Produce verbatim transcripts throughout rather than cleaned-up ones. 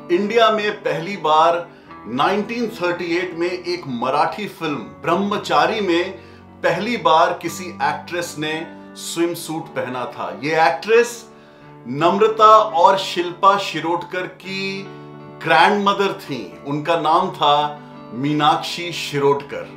India में पहली बार उन्नीस सौ अड़तीस में एक मराठी फिल्म ब्रह्मचारी में पहली बार किसी एक्ट्रेस ने स्विम सूट पहना था। ये एक्ट्रेस नम्रता और शिल्पा शिरोडकर की ग्रैंडमदर थी। उनका नाम था मीनाक्षी शिरोडकर।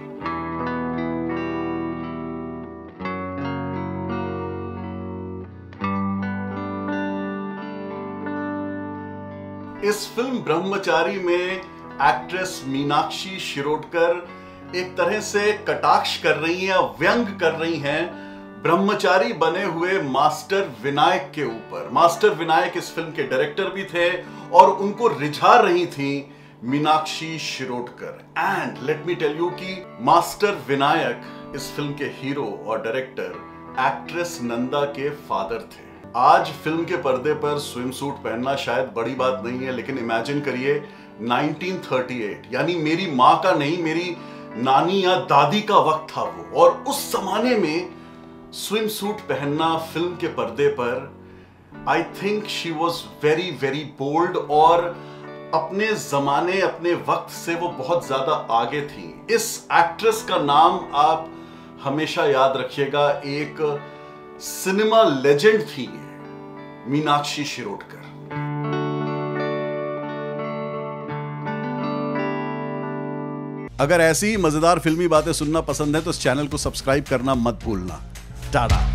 इस फिल्म ब्रह्मचारी में एक्ट्रेस मीनाक्षी शिरोडकर एक तरह से कटाक्ष कर रही हैं, व्यंग कर रही हैं ब्रह्मचारी बने हुए मास्टर विनायक के ऊपर। मास्टर विनायक इस फिल्म के डायरेक्टर भी थे और उनको रिझा रही थी Meenakshi Shirodkar. And let me tell you कि मास्टर विनायक इस फिल्म के हीरो और डायरेक्टर एक्ट्रेस नंदा के फादर थे। आज फिल्म के पर्दे पर स्विम सूट पहनना शायद बड़ी बात नहीं है, लेकिन इमेजिन करिए उन्नीस सौ अड़तीस, यानी मेरी माँ का नहीं, मेरी नानी या दादी का वक्त था वो, और उस जमाने में स्विम सूट पहनना फिल्म के पर्दे पर, I think she was very very bold और अपने जमाने अपने वक्त से वो बहुत ज्यादा आगे थी। इस एक्ट्रेस का नाम आप हमेशा याद रखिएगा, एक सिनेमा लेजेंड थी मीनाक्षी शिरोडकर। अगर ऐसी ही मजेदार फिल्मी बातें सुनना पसंद है तो इस चैनल को सब्सक्राइब करना मत भूलना। टाटा।